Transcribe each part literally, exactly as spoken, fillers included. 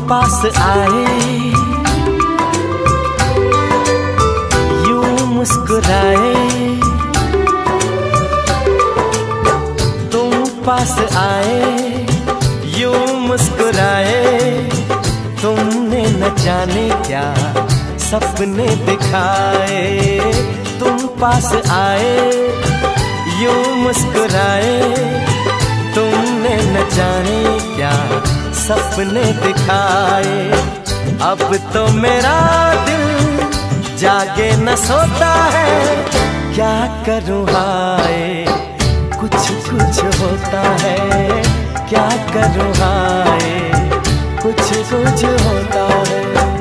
पास आए, यूं मुस्कुराए, तुम पास आए, यूं मुस्कुराए, तुमने न जाने क्या सपने दिखाए। तुम पास आए, यूं मुस्कुराए, तुमने न जाने क्या सपने दिखाए। अब तो मेरा दिल जागे न सोता है, क्या करूँ हाय कुछ कुछ होता है, क्या करूँ हाय कुछ कुछ होता है।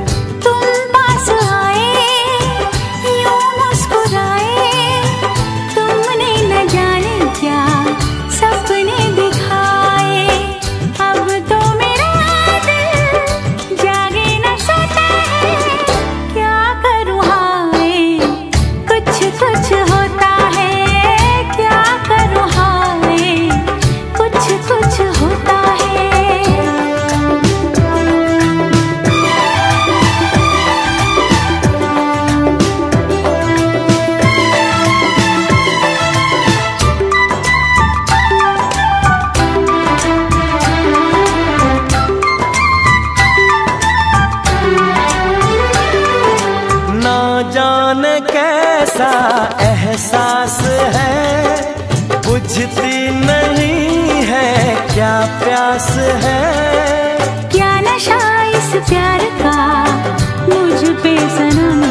जाने कैसा एहसास है, बुझती नहीं है क्या प्यास है। क्या नशा इस प्यार का मुझ पे सनम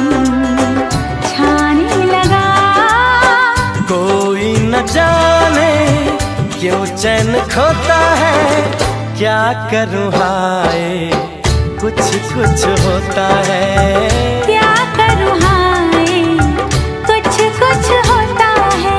छाने लगा। कोई न जाने क्यों चैन खोता है, क्या करूँ हाय कुछ कुछ होता है। क्या करूँ हाय कुछ कुछ होता है।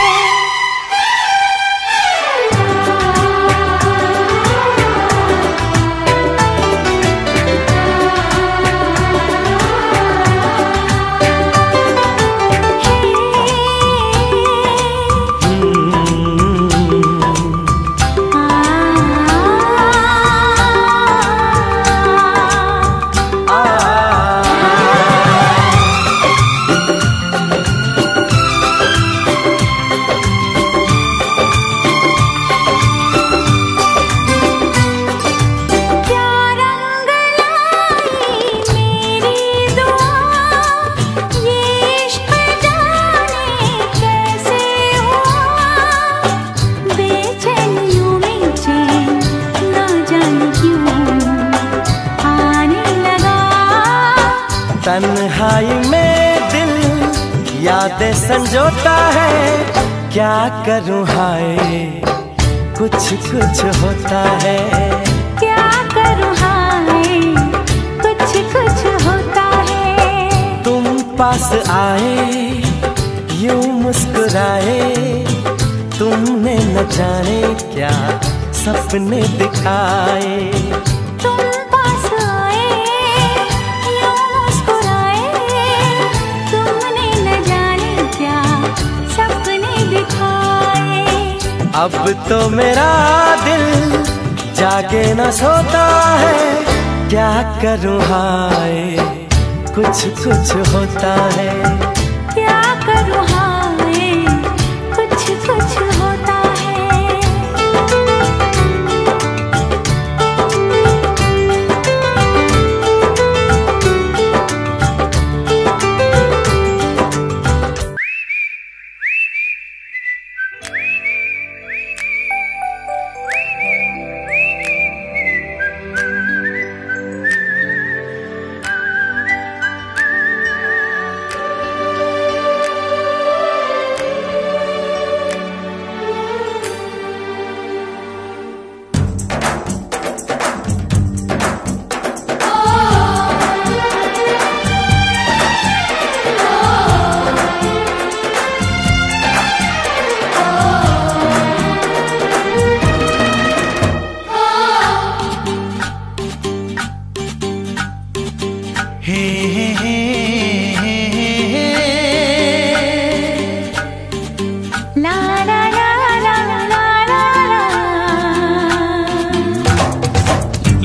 तन्हाई में दिल यादें संजोता है, क्या करूँ हाय कुछ कुछ होता है। क्या करूँ हाय कुछ कुछ होता है। तुम पास आए यूं मुस्कुराए, तुमने न जाने क्या सपने दिखाए। अब तो मेरा दिल जागे न सोता है, क्या करूँ हाय कुछ कुछ होता है। क्या करूँ हाय कुछ कुछ होता है।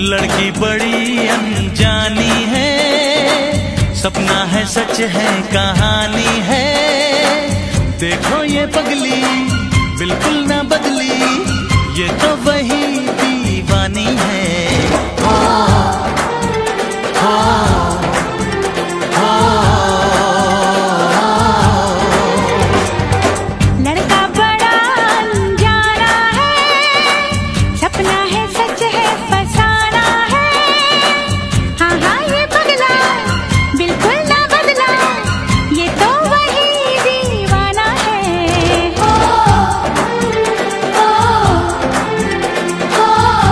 लड़की बड़ी अनजानी है, सपना है सच है कहानी है। देखो ये पगली बिल्कुल ना बदली, ये तो वही दीवानी है। हो, हो, हो, लड़का बड़ा अनजाना है, सपना है सच है फसाना है। हाँ हाँ ये पगला बिल्कुल ना बदला, ये तो वही दीवाना है। हो, हो, हो,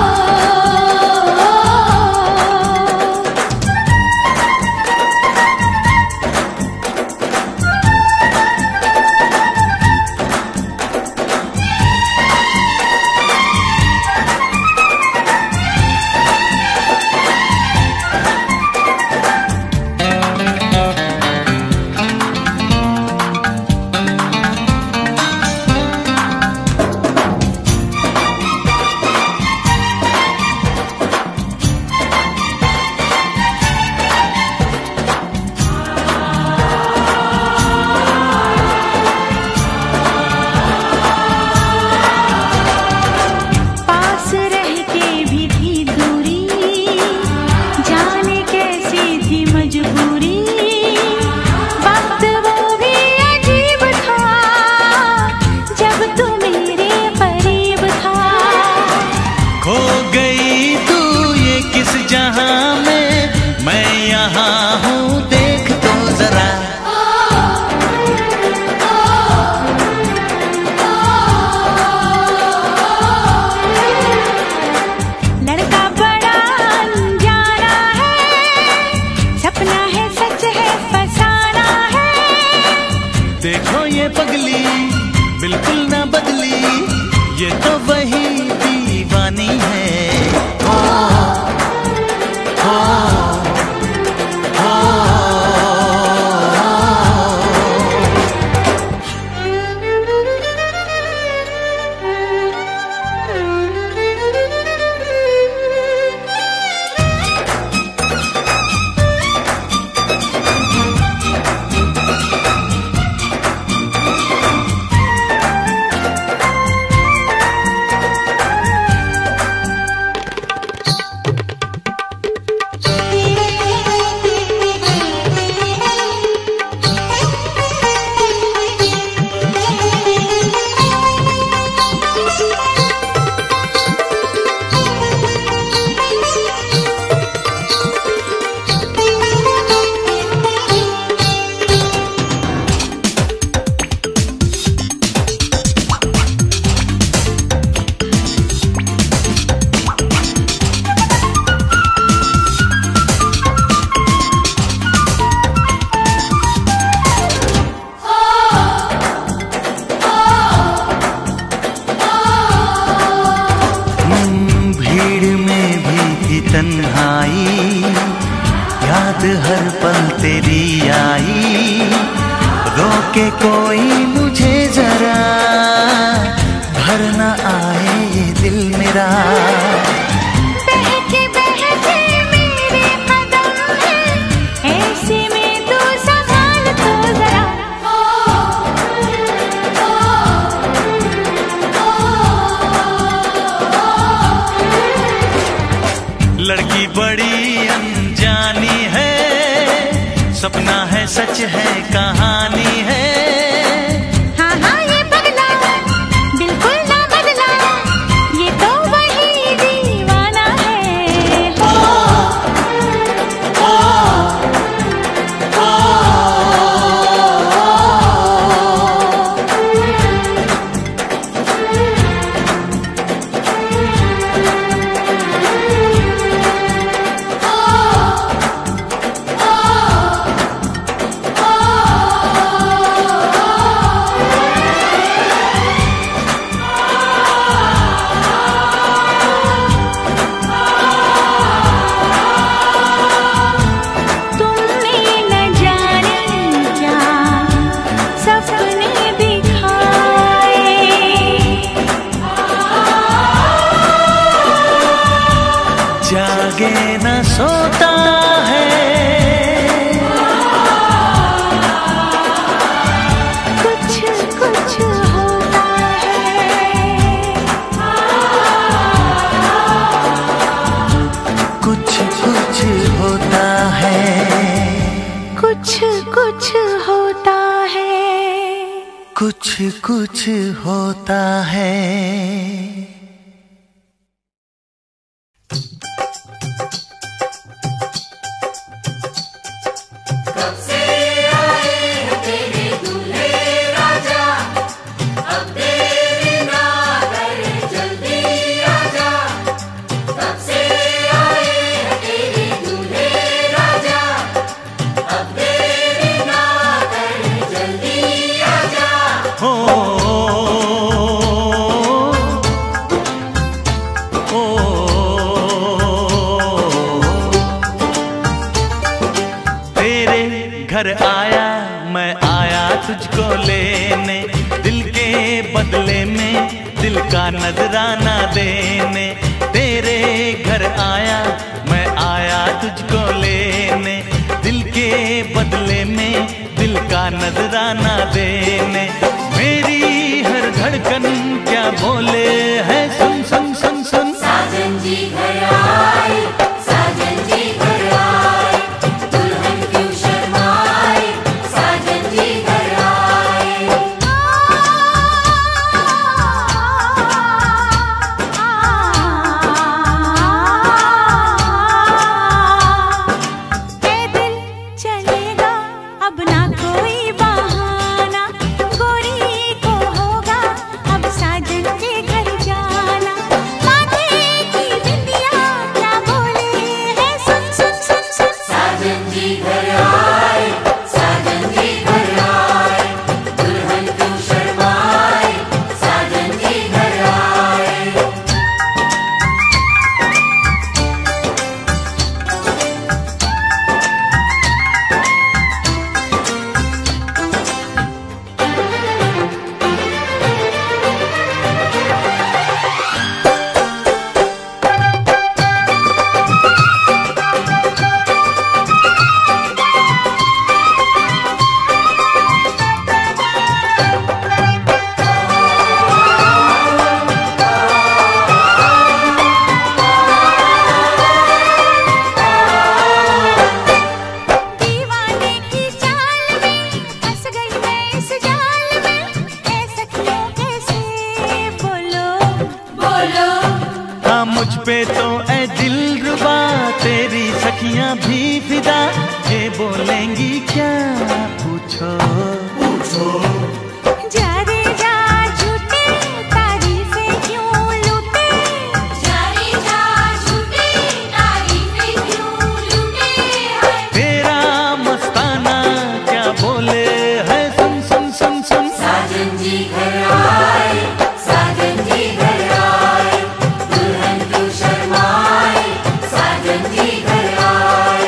पास रह के भी थी दूरी, जाने कैसी थी मजबूरी। वक्त वो भी अजीब था, जब तू मेरे करीब था। खो गई तू ये किस जहां में, मैं यहाँ हूँ देख तो जरा। लड़का बड़ा अनजाना है, सपना है सच है फसाना है। देखो ये पगली बिल्कुल ना बदली, ये तो वही दीवानी है। हो, हो, हो, हम्म, भीड़ में भी थी तन्हाई, याद हर पल तेरी आई। रोके कोई मुझे जरा, भर न आए ये दिल मेरा। बहके बहके मेरे कदम हैं, ऐसे में तू संभाल तो जरा। लड़की बड़ी अनजानी है, सपना है सच है कहानी है। हाँ हाँ ये पगला बिल्कुल ना बदला, ये तो वही दीवाना है। हो, हो, हो, हो, हो, हो। जागे न सोता है। कुछ कुछ होता है, कुछ कुछ होता है, कुछ कुछ होता है, कुछ कुछ होता है। घर आया मैं आया तुझको लेने, दिल के बदले में दिल का नजराना देने। तेरे घर आया मैं आया तुझको लेने, दिल के बदले में दिल का नजराना देने। मेरी हर धड़कन क्या बोले है सुन सुन सुन सुन। साजन जी घर आए, साजन जी घर आए, दुल्हन क्यों शर्माए, साजन जी घर आए। ए दिल चलेगा अब ना कोई बहाना, गोरी को होगा अब साजन के घर जाना। माथे की बिंदिया क्या बोले है सुन सुन सुन सुन। साजन जी घर आए, साजन जी घर आए, दुल्हन क्यों शर्माए, साजन जी घर आए। दीवाने की चाल में फंस गई मैं इस जाल में, ए सखियों कैसे बोलो बोलो हाँ मुझ पे तो ऐ दिलरुबा तेरी सखियां भी फिदा, ये बोलेंगी क्या पूछो पूछो। जा रे जा झूठे तारीफें क्यों लूटे, जारी जा झूठी तारीफें क्यों लूटे हैं। तेरा मस्ताना क्या बोले है सुन सुन सुन सुन। साजन जी घर आए, साजन जी घर आए, दुल्हन क्यों शर्माए, साजन जी घर आए।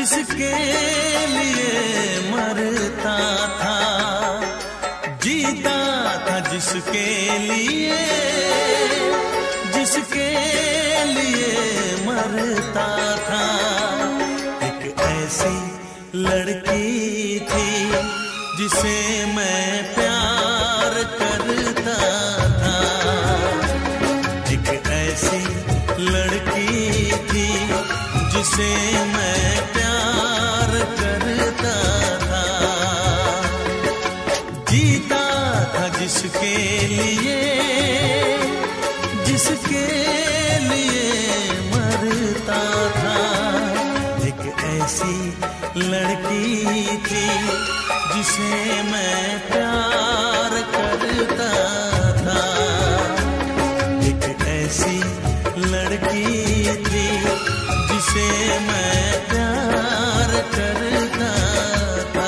जिसके लिए मरता था, जीता था जिसके लिए, जिसके लिए मरता था। एक ऐसी लड़की थी जिसे मैं प्यार करता था, एक ऐसी लड़की थी जिसे मैं प्यार करता था। जीता था जिसके लिए, जिसके लिए मरता था। एक ऐसी लड़की थी जिसे मैं प्यार करता था, एक ऐसी लड़की थी जिसे मैं प्यार करता था।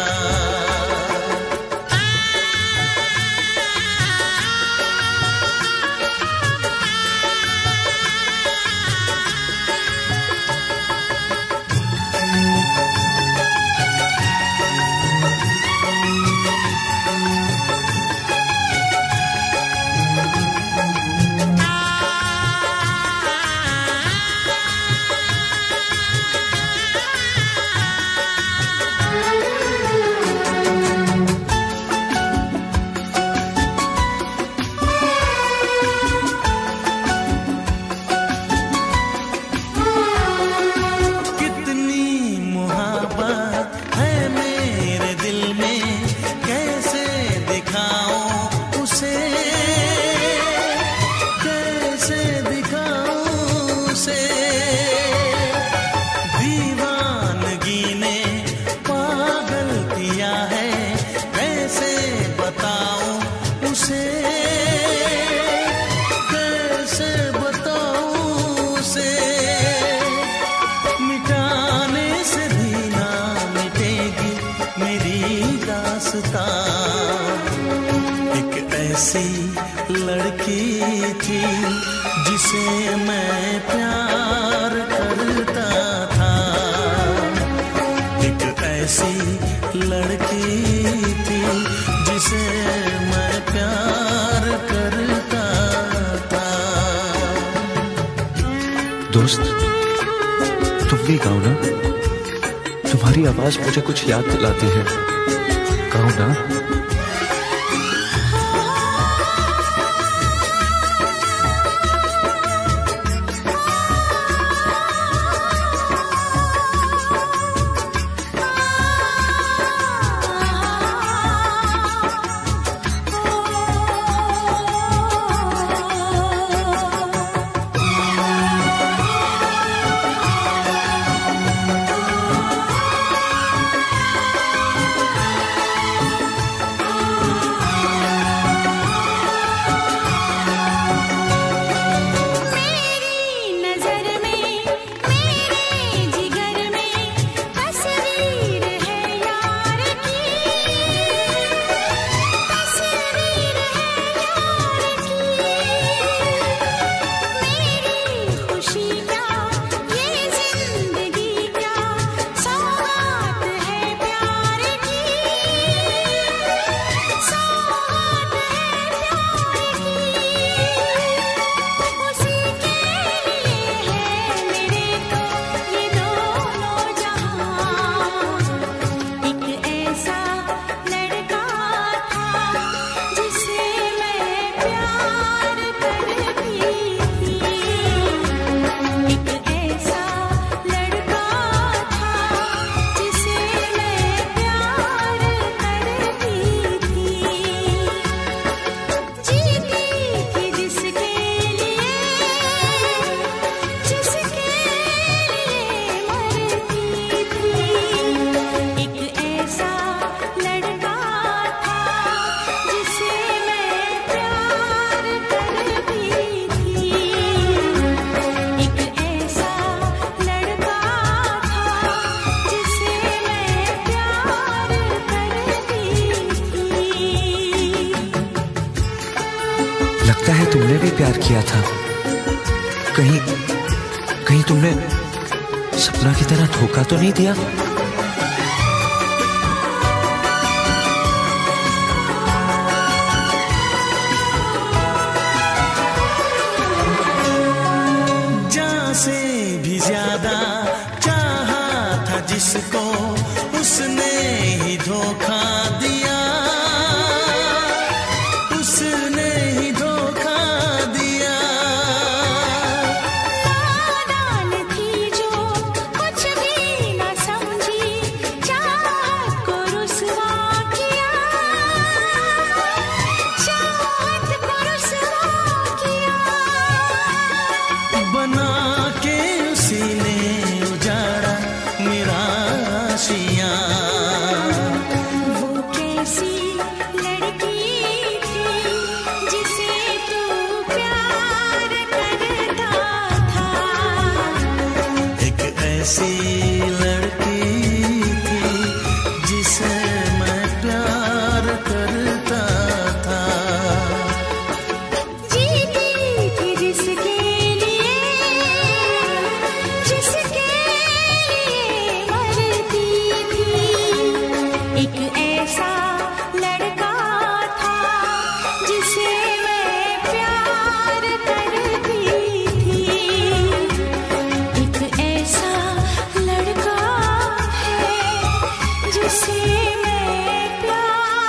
एक ऐसी लड़की थी जिसे मैं प्यार करता था, एक ऐसी लड़की थी जिसे मैं प्यार करता था। दोस्त, तुम भी गाओ ना, तुम्हारी आवाज मुझे कुछ याद दिलाती है, गाओ ना। लगता है तुमने भी प्यार किया था, कहीं कहीं तुमने सपना की तरह धोखा तो नहीं दिया? से भी ज्यादा चाहा था जिसको उसने ही धोखा दिया, उसने ही धोखा दिया। नादान थी जो कुछ भी न समझी, चाहत को रुसवा किया, चाहत को रुसवा किया। बना के उसी ने उजाड़ा मेरा आशियाँ। वो कैसी लड़की थी जिसे तू प्यार करता था, एक ऐसी लड़की थी जिसे मैं प्यार करता था। जीती थी जिसके लिए, जिसके लिए मरती थी। एक ऐसा लड़का था जिसे मैं प्यार करती थी। एक ऐसा लड़का है जिसे मैं प्यार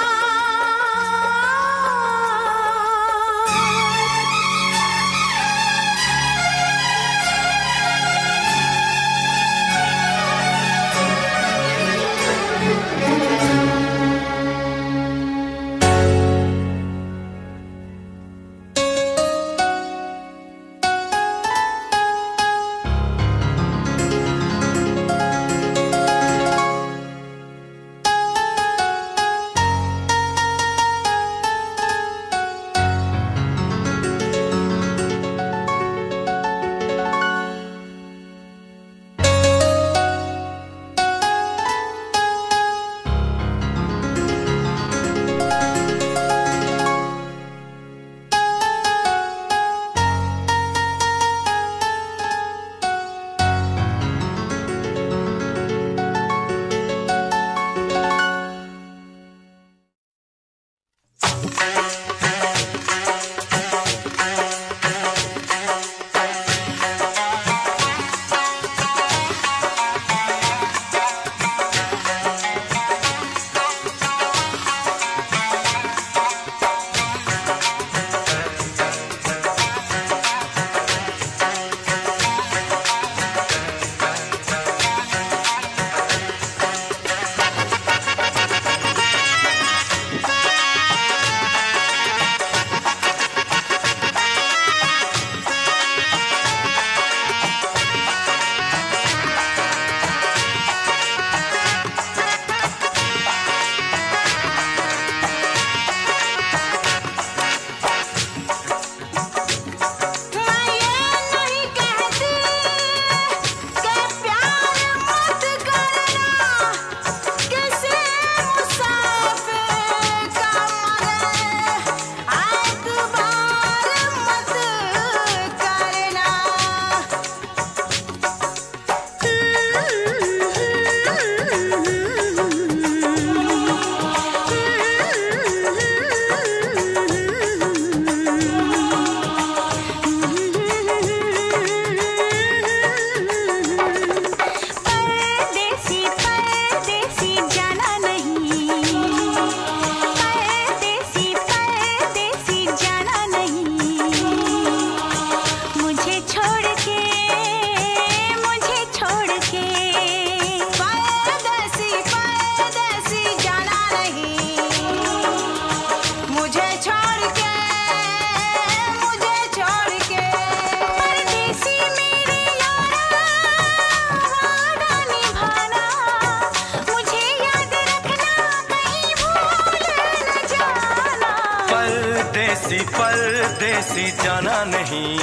परदेसी परदेसी जाना नहीं,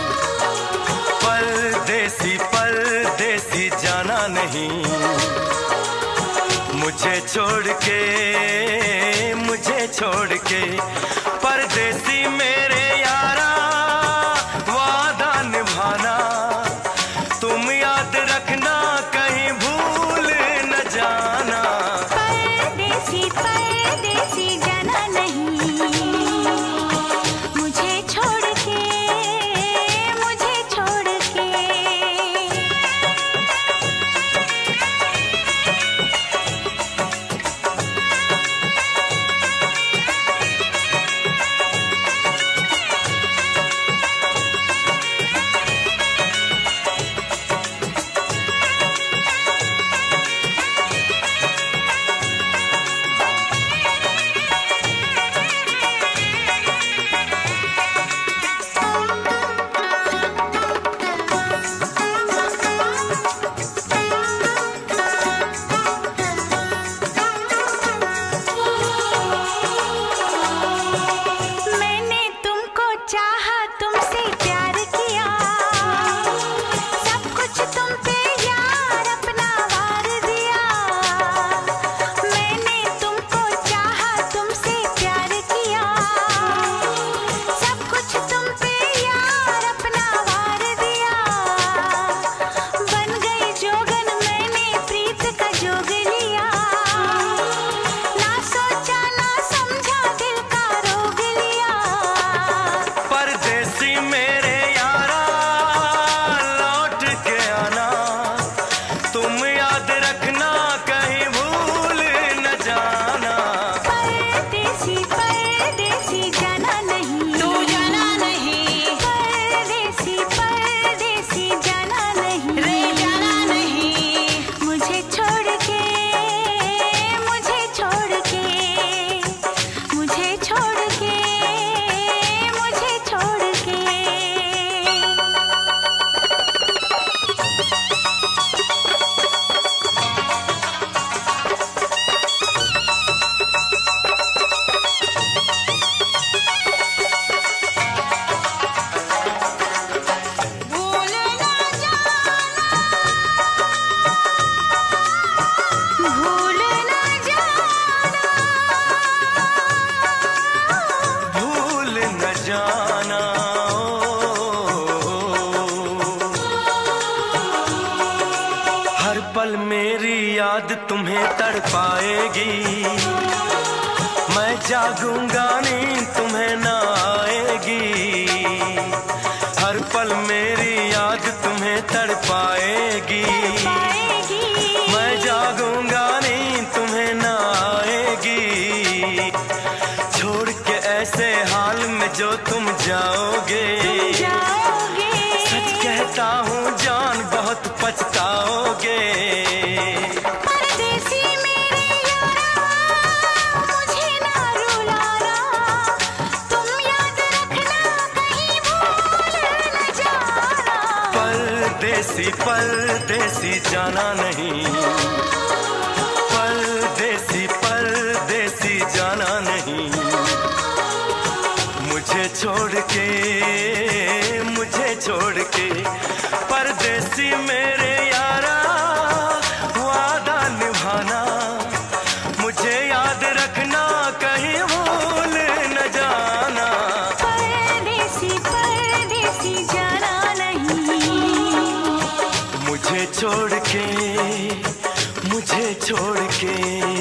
परदेसी परदेसी जाना नहीं, मुझे छोड़ के मुझे छोड़ के परदेसी मेरे यारा वादा निभाना, तुम याद रखना कहीं भूल न जाना। परदेसी परदेसी जाना नहीं, मुझे छोड़ के मुझे छोड़ के याद तुम्हें तड़पाएगी। मैं जागूंगा नींद तुम्हें ना आएगी। हर पल मेरी याद तुम्हें तड़पाएगी। मैं जागूंगा नींद तुम्हें ना आएगी। छोड़ के ऐसे हाल में जो तुम जाओगे, सच कहता हूँ जान बहुत पछताओगे। परदेसी मेरे यारा मुझे ना रुलाना, तुम याद रखना कहीं भूल न जाना। परदेसी परदेसी जाना नहीं, परदेसी परदेसी जाना नहीं। मुझे छोड़ के मुझे छोड़ के परदेसी मेरे यारा वादा निभाना। मुझे याद रखना कहीं भूल न जाना। परदेसी परदेसी जाना नहीं। मुझे छोड़ के मुझे छोड़ के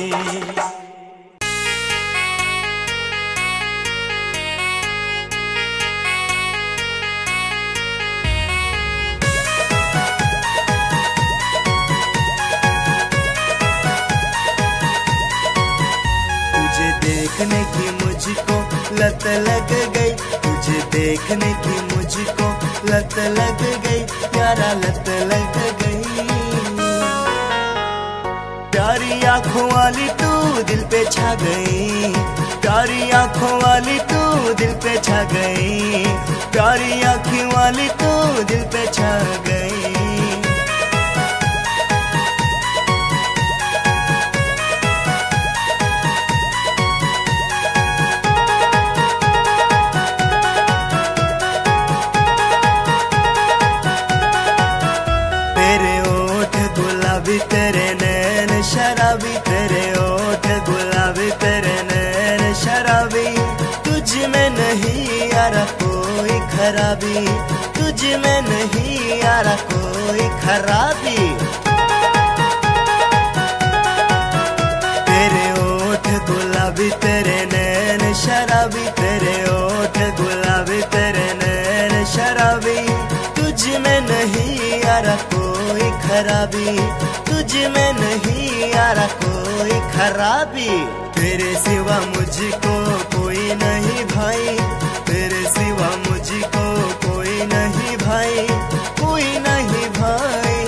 देखने की मुझको लत लग गई, तुझे देखने की मुझको लत लग गई, यारा लत लग गई। प्यारी आँखों वाली तू दिल पे छा गई, प्यारी आँखों वाली तू दिल पे छा गई, प्यारी आँखों वाली तू दिल पे छा गई। तेरे नैन शराबी, तेरे ओठ गुलाबी, तेरे नैन शराबी। तुझ में नहीं यारा कोई खराबी, तुझ में नहीं यारा कोई खराबी। तेरे ओठ गुलाबी, तेरे नैन शराबी, तेरे ओठ गुलाबी, तेरे नैन शराबी। तुझ में नहीं यारा कोई खराबी, तुझ में नहीं यारा कोई खराबी। तेरे सिवा मुझको कोई नहीं भाई, तेरे सिवा मुझको कोई नहीं भाई, कोई नहीं भाई।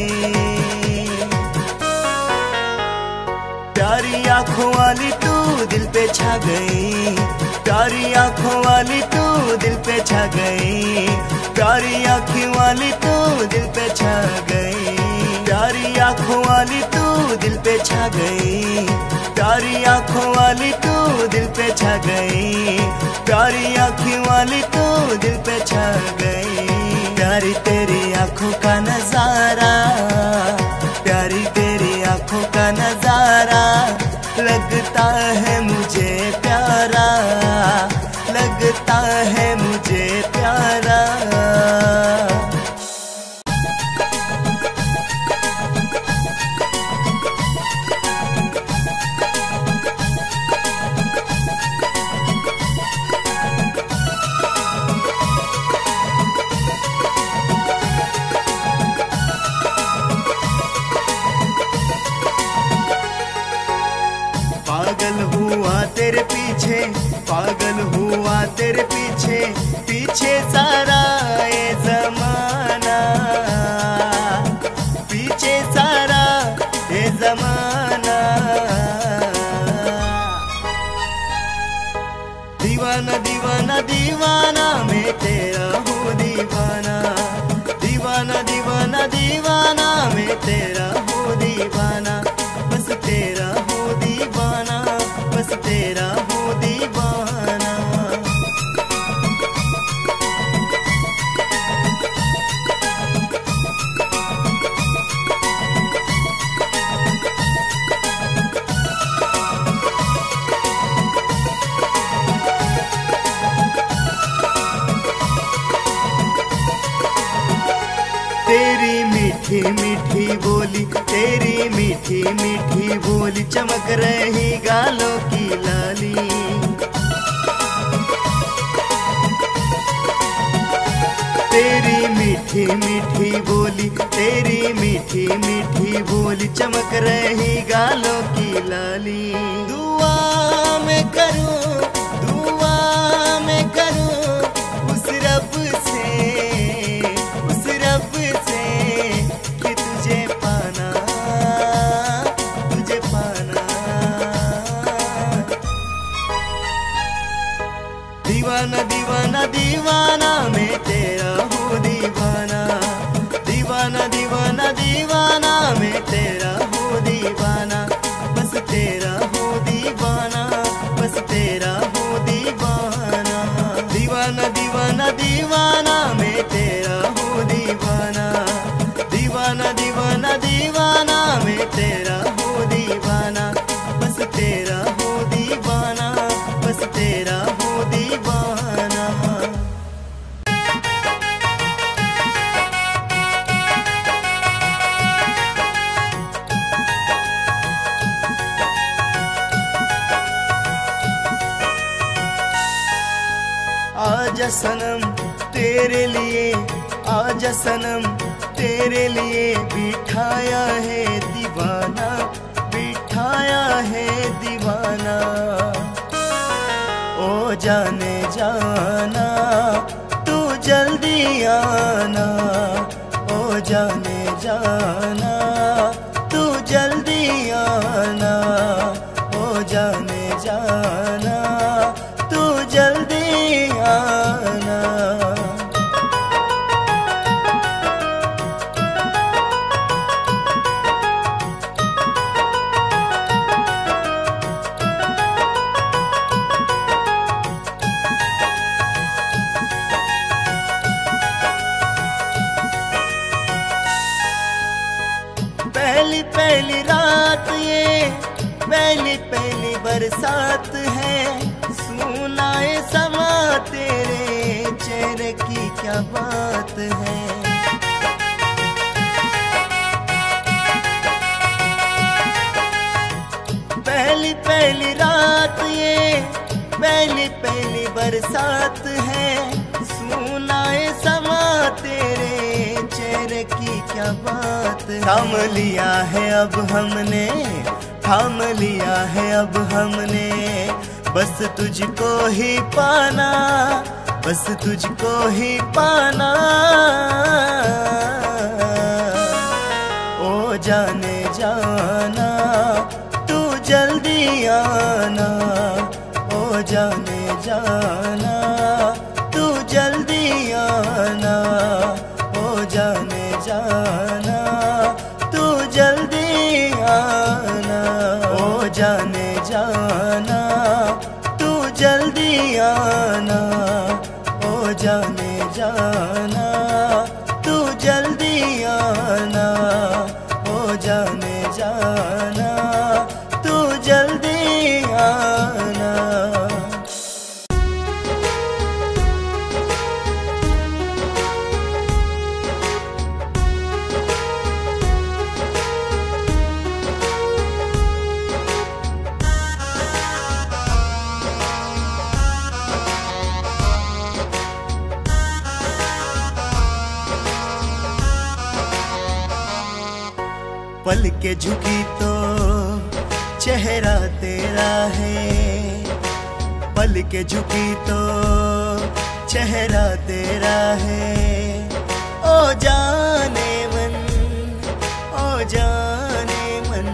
प्यारी आँखों वाली तू दिल पे छा गई, प्यारी आँखों वाली तू दिल पे छा गई, प्यारी आँखों वाली तू दिल पे छा गई। प्यारी आँखों वाली तू दिल पे छा गई, प्यारी आँखों वाली तू दिल पे छा गई, प्यारी आँखों वाली तू दिल पे छा गई। प्यारी तेरी आँखों का नजारा, प्यारी तेरी आँखों का नजारा, लगता है मुझे प्यारा, लगता है मुझे प्यारा। पागल हुआ तेरे पीछे, पागल हुआ तेरे पीछे, पीछे सारा ये जमाना, पीछे सारा ये जमाना। दीवाना दीवाना दीवाना मैं तेरा हूँ दीवाना, दीवाना दीवाना दीवाना मैं तेरा हूँ दीवाना, बस तेरा हूँ दीवाना, बस तेरा हूँ दीवाना। तेरी मीठी मीठी बोली मीठी बोली चमक रही गालों की लाली। तेरी मीठी मीठी बोली, तेरी मीठी मीठी बोली चमक रही गालों की लाली। दुआ मैं करूं, दुआ मैं करूं उस रब से, उस रब से कि तुझे पाना, तुझे पाना। दीवाना दीवाना दीवाना मैं तेरा हूँ दीवाना, दीवाना दीवाना दीवाना मैं तेरा हूँ दीवाना, बस तेरा हूँ दीवाना, बस तेरा हूँ दीवाना। दीवाना दीवाना दीवाना मैं तेरा हूँ दीवाना, दीवाना दीवाना दीवाना मैं तेरा हूँ दीवाना, बस तेरा हूँ दीवाना, बस तेरा हूँ दीवाना। आजा सनम तेरे लिए, आजा सनम तेरे लिए बिठाया है दीवाना, बिठाया है दीवाना। ओ जाने जाना तू जल्दी आना, ओ जाने जाना तू जल्दी आना, ओ जाने जाना तू जल्दी आना। पहली पहली रात ये, पहली पहली बरसात है, सुनाए समा तेरे चेहरे की क्या बात है। पहली पहली रात ये, पहली पहली बरसात है, सुनाए समा तेरे चेहरे की क्या बात है। थाम लिया है अब हमने, थाम लिया है अब हमने, बस तुझको ही पाना, बस तुझको ही पाना। ओ जाने जाना तू जल्दी आना, ओ जाने जाना तू जल्दी आना, ओ जाने जाना तू जल्दी आना, ओ जाने जाना तू जल्दी आना, ओ जाने जाना तू जल्दी आना, ओ जाने जाना तू जल्दी आना। पल के झुकी तो चेहरा तेरा है, पल के झुकी तो चेहरा तेरा है। ओ जाने मन, ओ जाने मन,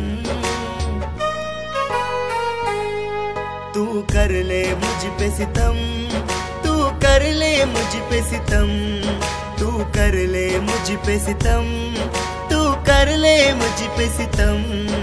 तू कर ले मुझ पे सितम, तू कर ले मुझ पे सितम, तू कर ले मुझ पे सितम, तू कर ले मुझ पे सितम।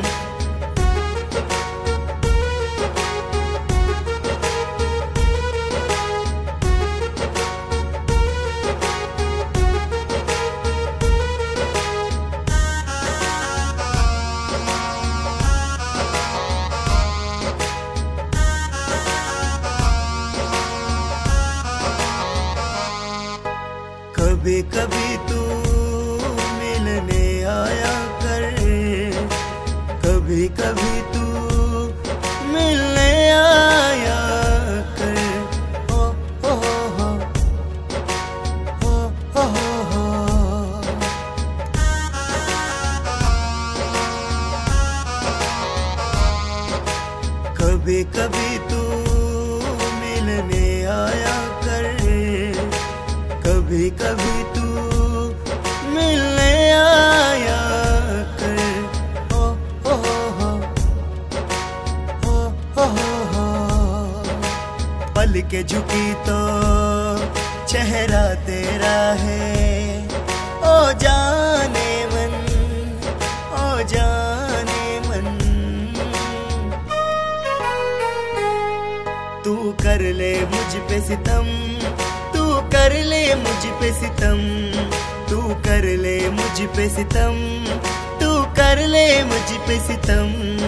कभी कभी तू मिलने आया कर, कभी कभी तू मिलने आया कर। ओ ओ हो ओ ओ हो। कभी कभी तू मिलने आया कर। कभी कभी तू मिलने आया कर। ओ ओ हो ओ ओ हो। पल के झुकी तो चेहरा तेरा है। ओ जाने मन ओ जाने मन। तू कर ले मुझ पे सितम, तू कर ले मुझ पे सितम, तू कर ले मुझ पे सितम, तू कर ले मुझ पे सितम।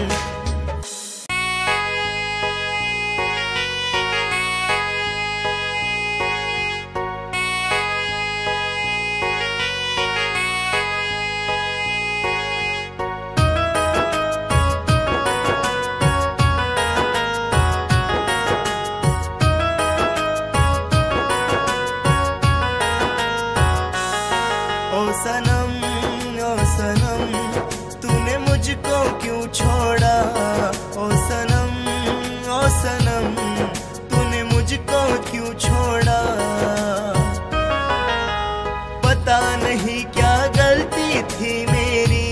ओ सनम ओ सनम तूने मुझको क्यों छोड़ा। ओ सनम ओ सनम तूने मुझको क्यों छोड़ा। पता नहीं क्या गलती थी मेरी,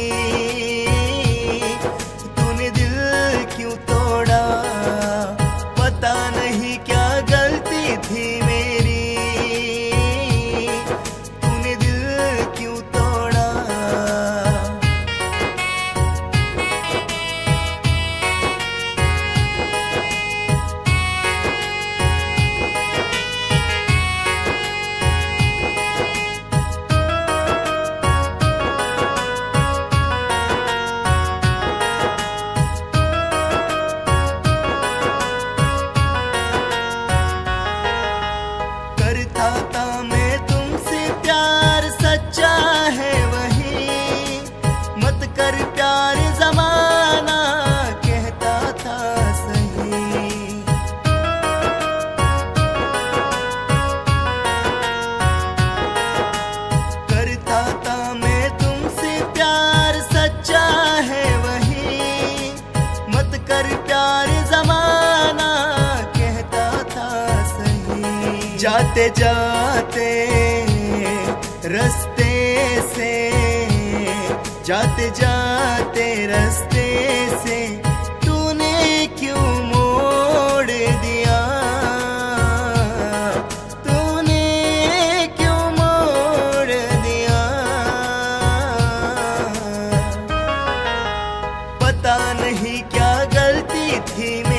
तूने दिल क्यों तोड़ा। पता नहीं क्या गलती थी मेरी, तूने दिल क्यों तोड़ा। करता था मैं तुमसे प्यार सच्चा है वही, मत कर प्यार जमाना कहता था सही। करता था मैं तुमसे प्यार सच्चा है वही, मत कर प्यार जमाना कहता था सही। जाते जाते रास्ते से, जाते जाते रास्ते से तूने क्यों मोड़ दिया। तूने क्यों मोड़ दिया। पता नहीं क्या गलती थी